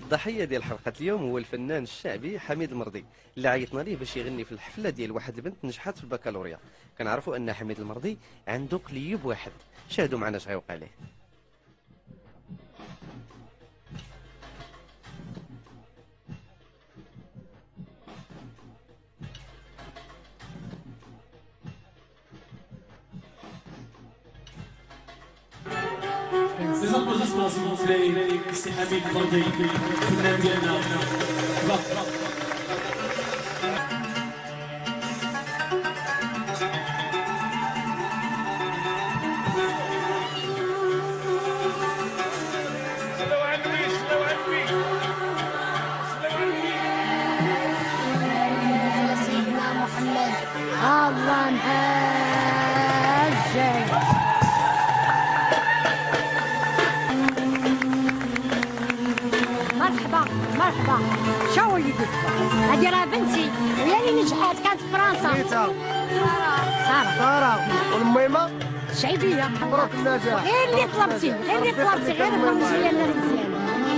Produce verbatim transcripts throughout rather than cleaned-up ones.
الضحيه ديال حلقه اليوم هو الفنان الشعبي حميد المرضي اللي عيطنا ليه باش يغني في الحفله ديال واحد البنت نجحت في البكالوريا. كنعرفوا ان حميد المرضي عنده قليب واحد. شاهدوا معنا اش غيوقع ليه. Les applaudissements s'il vous plaît, c'est Hamid Mardi, الفنان ديالنا. صلوا على النبي، صلوا على النبي، صلوا على النبي. يا سيدنا محمد الله معزز. مرحبا مرحبا. شو وليدي هادي راه بنتي وهي اللي نجحات كانت في فرنسا. سارة سارة سارة والميمة شعيبية. مبروك النجاح. غير اللي طلبتي غير اللي طلبتي غير فرنسية الناس مزيانة.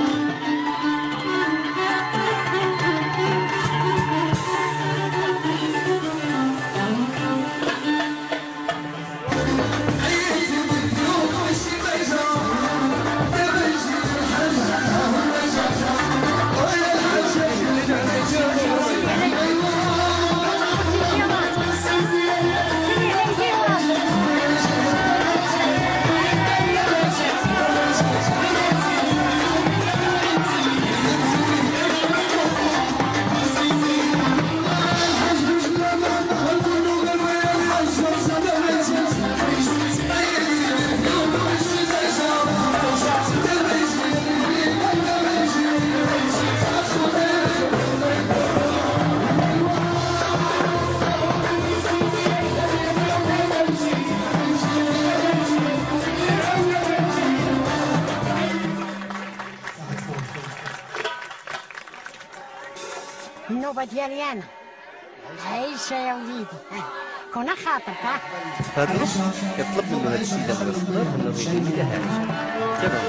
النوبة ديالي أنا عايشة يا وليدي. كون خاطرك ها. فاطمه كطلب منه هذا السيده من الصغر انه يغني لها عيشه. تمام.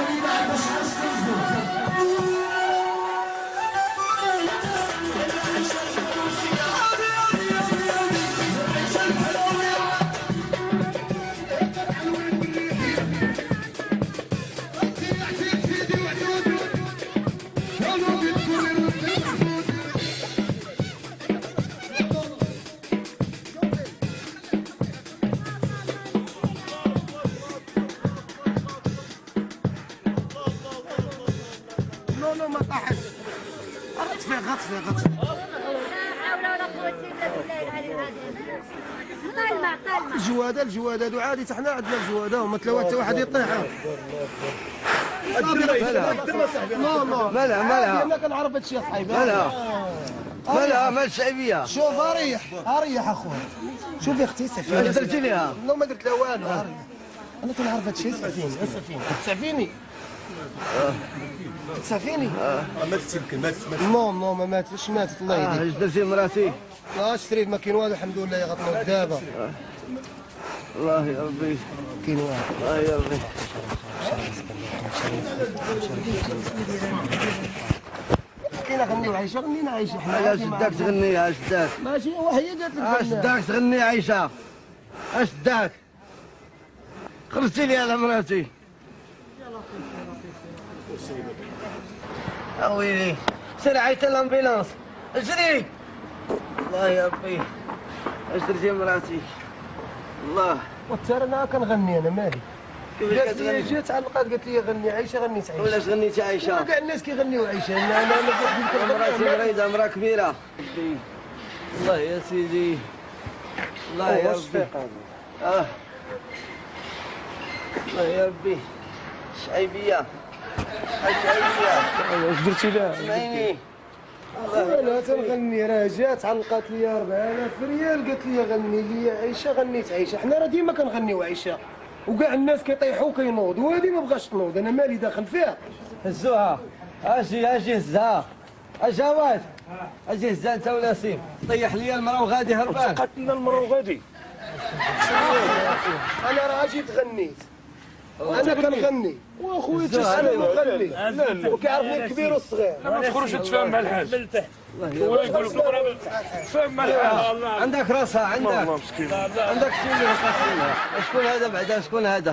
لا لا ما طاحش. غطس فيه غطس فيه غطس فيه. لا حول ولا قوة إلا بالله العلي العظيم. طالمة طالمة. الجوادة الجوادة هادو عادي حتى حنا عندنا الجوادة وما تلاوى حتى واحد يطيح. لا لا مالها مالها انا كنعرف هادشي يا صاحبي. مالها مالها مال الشعبية. شوف اريح اريح اخويا. شوفي اختي سفينة. اش درتي ليها؟ لا ما درت لا والو. اريح انا كنعرف هادشي. سفينة سفينة تسعفيني تسعفيني. ماتت يمكن ماتت ماتت. نو نو ما ماتش ماتت الله اه يهديك. اش درتي لمراتي؟ لا شريف ما كاين والو الحمد لله يغطنوك دابا. الله يا ربي كاين والو. الله يا ربي. كاين غنيو عايشه غنينا عايشه حنا. علاش داك تغني؟ اش داك؟ ماشي وهي قالت لك اش غنى. داك تغني عايشة؟ اش داك؟ خرجتي لي على مراتي. اويلي سير عيط الامبيلانس اجري. الله يا ربي اش درتي مراتي؟ الله وترى انا كنغني انا مالي. كيفاش قالت لي كتغني؟ جات علقات قالت لي غني عايشه غنيت عايشه. ولاش غنيتي عايشة؟ كاع الناس كيغنيو عايشه. انا انا ما قلت مراتي مريضة مرا كبيرة. الله يا سيدي الله يا ربي. اه الله يا ربي. الشعيبية الشعيبية اش درتي لها؟ اسمعيني. انا تنغني راه جات علقات لي أربعة آلاف ريال قالت لي غني لي عايشه غنيت عايشه. حنا راه ديما كنغنيو عايشه وكاع الناس كيطيحوا كينوضوا وهذه ما بغاش تنوض. انا مالي داخل فيها. هزوها اجي اجي هزها اجاوات اجي هزها انت ولا سيف. طيح لي المرا وغادي هربان. قتلنا المرة وغادي. انا راه جيت غنيت انا كنغني واخويا انا مغني وكيعرفني الكبير والصغير. ما تخرجش تفهم مع الحاج. هو يقول لك راه تفهم مع الحاج. عندك راسها عندك مسكين. عندك شي اللي قاتلنا. شكون هذا بعدا شكون هذا؟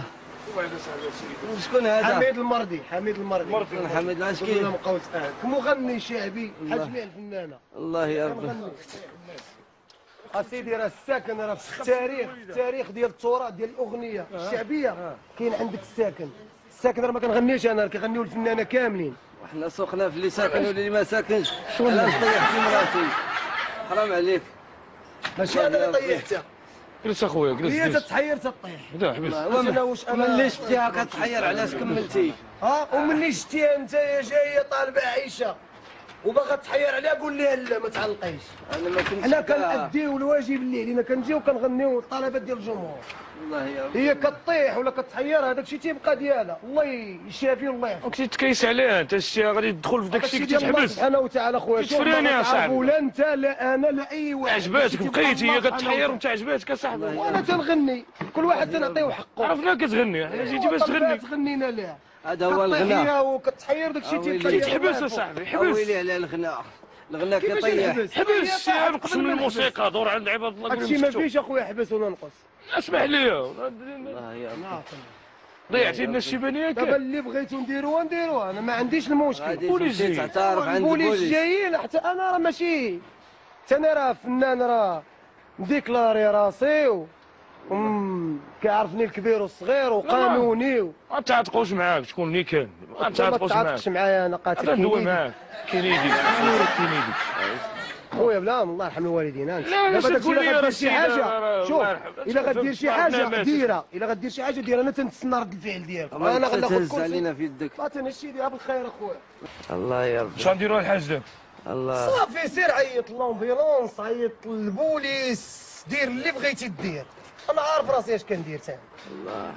شكون هذا؟ حميد المرضي حميد المرضي شكون حميد ولا العسكري؟ مقوس كمغني شعبي بحال جميع الفنانه. الله يرضى. كنغني. اسيدي راه الساكن راه في التاريخ في التاريخ ديال التراث ديال الاغنيه الشعبيه كاين عندك الساكن. الساكن راه ما كنغنيش انا، كيغنيو الفنانه كاملين. وحنا سخنا في اللي ساكن واللي ما ساكنش. علاش طيحتي مراتي؟ حرام عليك. ماشي انا اللي طيحتها، جلس اخويا جلس. هي جلس. تتحير تطيح. لا حبس. انا واش انا ملي شفتيها كتحير علاش كملتي؟ ها ومني شتيها انت يا جايه طالبه عيشه وباغا تحير عليها قول لها لا ما تعلقيش. انا ما كنتش حنا كنأديو الواجب اللي علينا، كنجيو كنغنيو الطلبات ديال الجمهور. الله يرضى. هي كطيح ولا كتحير هذاك الشيء تيبقى ديالها، الله يشافي والله يحفظ. كنتي تكيس عليها انت شتي غادي تدخل في داك الشيء كنتي ديال الله تحبس. سبحانه وتعالى خويا. كتفريني يا صاحبي. لا انت لا انا لا اي واحد. عجباتك تيبقى بقيتي الله هي سبحانه كتحير وتعالى. وانت عجباتك اصاحبي. وانا تنغني كل واحد تنعطيه حقه. عرفناك كتغني حنا جيتي باش تغني. تغنينا لا هذا هو كطيح الغناء. هي وكتحير داك الشيء أويلي. تيبقى جيت ديال الله تحبس يحفظ. اصاحبي حبس. ويلي على الغناء. الغناء كيفاش كيطيح. نحبس؟ حبس هي نقص قبل من ما الموسيقى دور عند عباد الله هادشي قولوا ما مسكتوا. فيش اخويا حبس ولا نقص. اسمح لي الله يرضى. ضيعتي لنا الشيبانيه دابا كاع. اللي بغيتو نديروها نديروها، انا ما عنديش المشكل. غادي بوليس تمشي جاي. تعترف عند البوليس البوليس. جايين حتى انا راه ماشي حتى انا راه فنان راه مديكلاري راسي و أمم، كيعرفني الكبير والصغير وقانوني و... ما تعاتقوش معاك شكون اللي كان ما ما تعاتقوش معاك. تعاطفش معايا انا قاتل غادي ندوي كينيدي. معاك كينيدي كينيدي. خويا بلا الله يرحم الوالدين انت. لا، لا، دابا داكشي تقول لي الا راه غدير شي السيدة حاجه راه شوف الله يرحم. الا غدير شي حاجه ربنا ديرها، الا غدير شي حاجه ديرها، انا تنتسنى رد الفعل ديالك. ما انا غناخذ تهز كرسي علينا في يدك. ما تنهشي ليها بالخير اخويا. الله يرضى. اش غنديروا الحاج دابا؟ الله. صافي سير عيط لومبيلونس، عيط للبوليس، دير اللي بغيتي دير، انا عارف راسي اش كندير تاني. الله.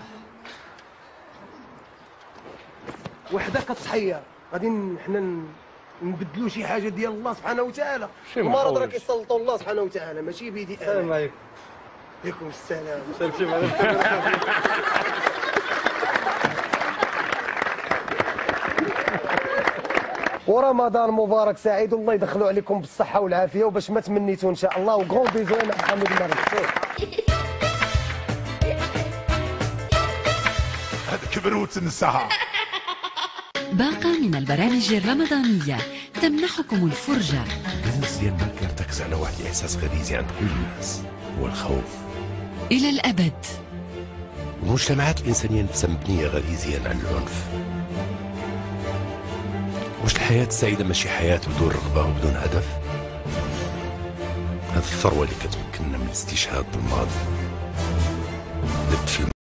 وحده كتحير غادي ن- حنا ن- نبدلوا شي حاجه ديال الله سبحانه وتعالى. شي المرض راه محاولة. كيسلطوا الله سبحانه وتعالى ماشي بيدي السلام انا. عليكم. عليكم السلام. ورمضان مبارك سعيد، والله يدخلوا عليكم بالصحه والعافيه وباش ما تمنيتوا ان شاء الله. وغون بيزو مع حميد المرضي. هذا كبروت الساعة. باقة من البرامج الرمضانية تمنحكم الفرجة. بزنس ديال ما كيرتكز على واحد الاحساس غريزي عند كل الناس هو الخوف. إلى الأبد. المجتمعات الانسانيه نفسها مبنيه غريزيا على العنف. واش الحياه السعيده ماشي حياه بدون رغبه وبدون هدف؟ هذه الثروه اللي كتمكننا من الاستشهاد بالماضي ضد في